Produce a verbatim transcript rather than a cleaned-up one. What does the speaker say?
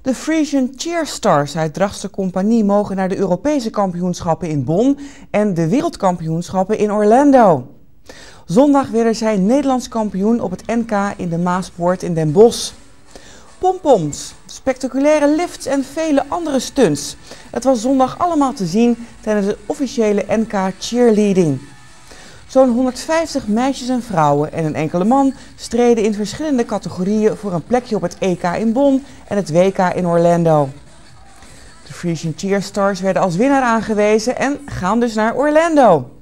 De Frisian Cheerstars uit Drachtster Compagnie mogen naar de Europese kampioenschappen in Bonn en de wereldkampioenschappen in Orlando. Zondag werden zij Nederlands kampioen op het N K in de Maaspoort in Den Bosch. Pompoms, spectaculaire lifts en vele andere stunts. Het was zondag allemaal te zien tijdens de officiële N K cheerleading. Zo'n honderdvijftig meisjes en vrouwen en een enkele man streden in verschillende categorieën voor een plekje op het E K in Bonn en het W K in Orlando. De Frisian Cheerstars werden als winnaar aangewezen en gaan dus naar Orlando.